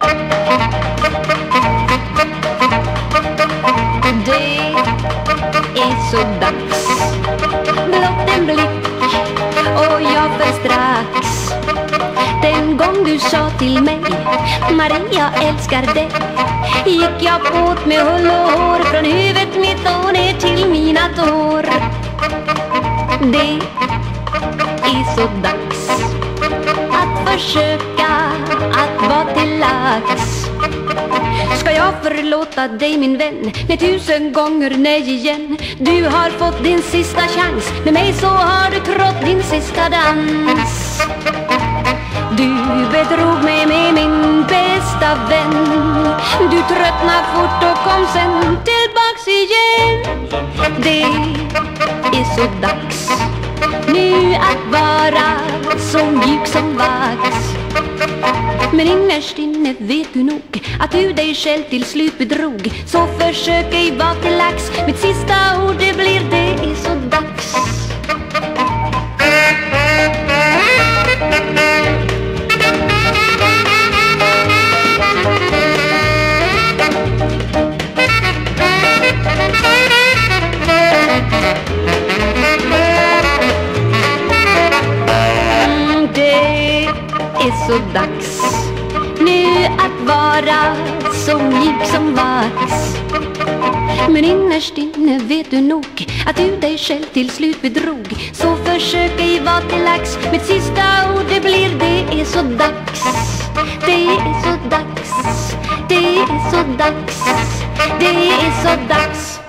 Det är så dags. Blott en blick och jag för strax. Den gång du sa till mig, Maria älskar dig, gick jag åt med hull och hår, från huvudet mitt och ner till mina tår. Det är så dags att försöka att vara till lags. Ska jag förlåta dig min vän med 1000 gånger nej igen? Du har fått din sista chans, med mig så har du trått din sista dans. Du bedrog mig med min bästa vän. Du tröttnade fort och kom sen tillbaks igen. Det är så dags nu att vara så mjuk som vax. Men innerst inne vet du nog att du dig själv till slut bedrog. Så försök ej vara till lax. Mitt sista ord det blir det är så dags. Det är så dags nu att vara så mjuk som vax. Men innerst inne vet du nog att du dig själv till slut bedrog. Så försök ej vara till lax. Mitt sista ord det blir det är så dags. Det är så dags. Det är så dags. Det är så dags.